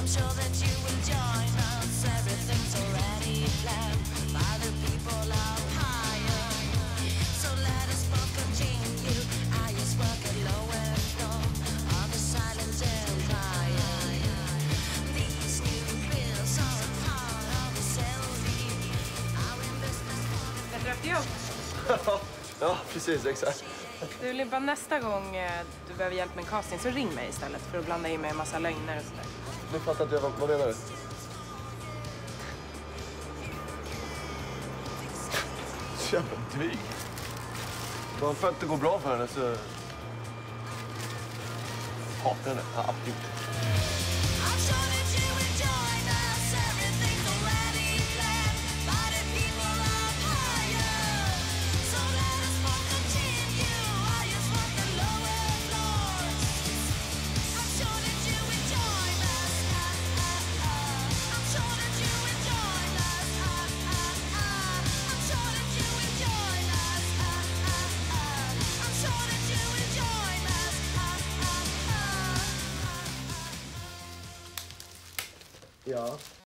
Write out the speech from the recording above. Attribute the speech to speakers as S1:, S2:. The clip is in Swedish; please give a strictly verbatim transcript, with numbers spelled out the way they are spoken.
S1: sure that you will join us. Everything's already planned by the people up higher. So let us both continue. I just work at lower floor of the silent empire. These new bills are a part of the selling. Our investment.
S2: Jag dräpte jobb.
S3: Ja, precis, exakt.
S2: Du, Limpa, nästa gång du behöver hjälp med en casting så ring mig istället för att blanda in mig en massa lögner och sådär.
S3: Nu fattar inte jag, vad, vad menar du? Jävla dryg. Bara för att det går bra för henne så... hatar henne. Ja, absolut. Ja.